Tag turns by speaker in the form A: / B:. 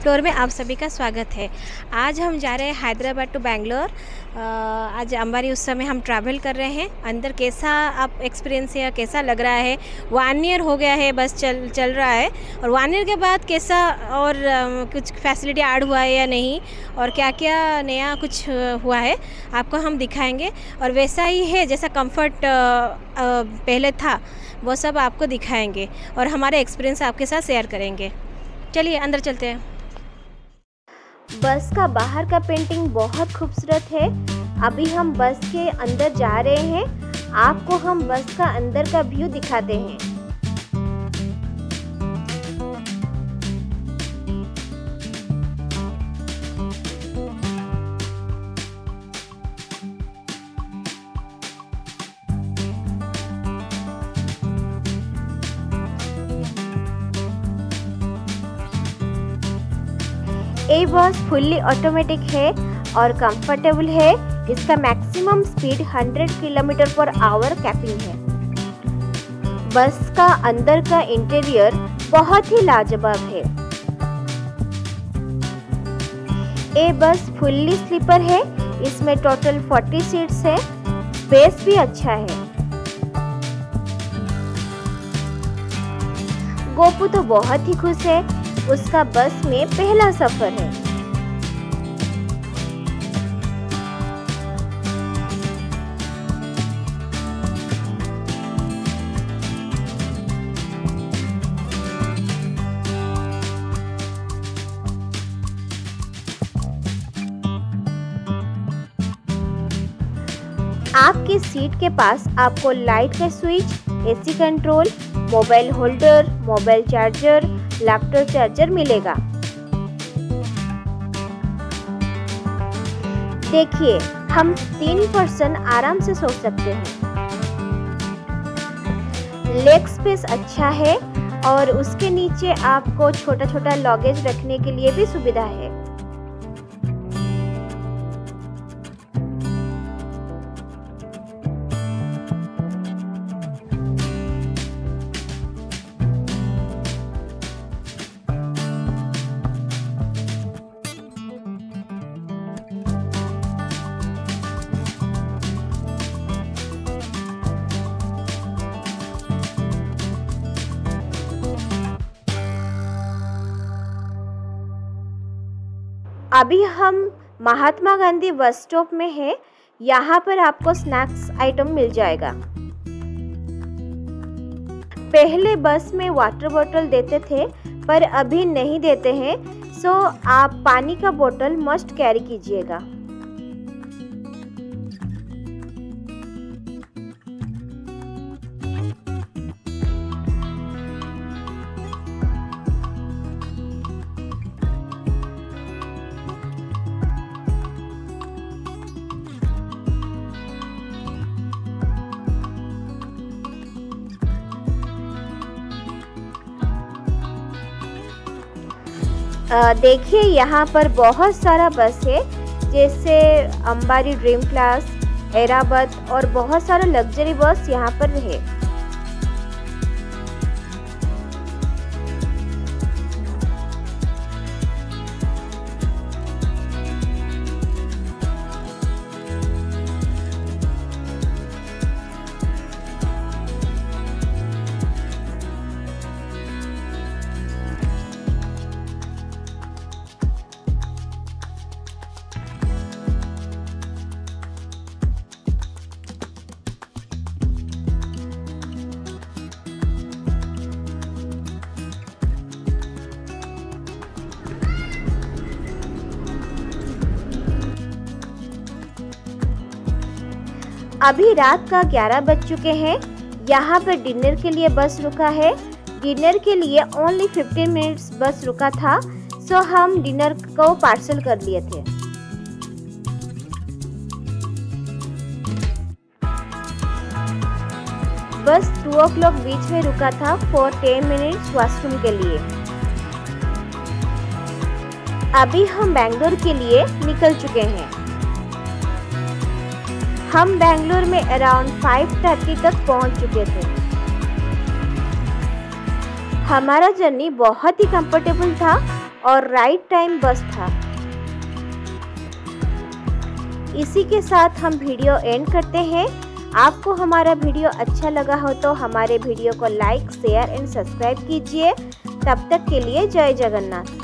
A: Explore में आप सभी का स्वागत है। आज हम जा रहे हैं हैदराबाद टू बेंगलोर। आज अंबारी उस समय हम ट्रैवल कर रहे हैं। अंदर कैसा आप एक्सपीरियंस है, कैसा लग रहा है? 1 ईयर हो गया है, बस चल रहा है, और 1 ईयर के बाद कैसा और कुछ फैसिलिटी ऐड हुआ है या नहीं, और क्या क्या नया कुछ हुआ है आपको हम दिखाएंगे। और वैसा ही है जैसा कंफर्ट पहले था, वो सब आपको दिखाएंगे और हमारे एक्सपीरियंस आपके साथ शेयर करेंगे। चलिए अंदर चलते हैं।
B: बस का बाहर का पेंटिंग बहुत खूबसूरत है। अभी हम बस के अंदर जा रहे हैं, आपको हम बस का अंदर का व्यू दिखाते हैं। ये बस फुल्ली ऑटोमेटिक है और कंफर्टेबल है। इसका मैक्सिमम स्पीड 100 km/h कैपिंग है। बस का अंदर का इंटीरियर बहुत ही लाजवाब है। ये बस फुल्ली स्लीपर है। इसमें टोटल 40 सीट्स है। स्पेस भी अच्छा है। गोपू तो बहुत ही खुश है, उसका बस में पहला सफर है। आपकी सीट के पास आपको लाइट का switch, AC control, mobile holder, mobile charger, laptop charger मिलेगा। देखिए, हम 3 पर्सन आराम से सो सकते हैं। लेग स्पेस अच्छा है और उसके नीचे आपको छोटा छोटा लगेज रखने के लिए भी सुविधा है। अभी हम महात्मा गांधी बस स्टॉप में हैं। यहाँ पर आपको स्नैक्स आइटम मिल जाएगा। पहले बस में वाटर बॉटल देते थे, पर अभी नहीं देते हैं, सो आप पानी का बोतल मस्ट कैरी कीजिएगा। देखिए, यहाँ पर बहुत सारा बस है, जैसे अंबारी ड्रीम क्लास, एराबत और बहुत सारा लग्जरी बस यहाँ पर है। अभी रात का 11 बज चुके हैं। यहाँ पर डिनर के लिए बस रुका है। डिनर के लिए ओनली 15 मिनट्स बस रुका था, सो हम डिनर को पार्सल कर लिए थे। बस 2 o'clock बीच में रुका था फॉर 10 मिनट्स वॉशरूम के लिए। अभी हम बेंगलोर के लिए निकल चुके हैं। हम बेंगलोर में अराउंड 5:30 तक पहुंच चुके थे। हमारा जर्नी बहुत ही कंफर्टेबल था और राइट टाइम बस था। इसी के साथ हम वीडियो एंड करते हैं। आपको हमारा वीडियो अच्छा लगा हो तो हमारे वीडियो को लाइक, शेयर एंड सब्सक्राइब कीजिए। तब तक के लिए जय जगन्नाथ।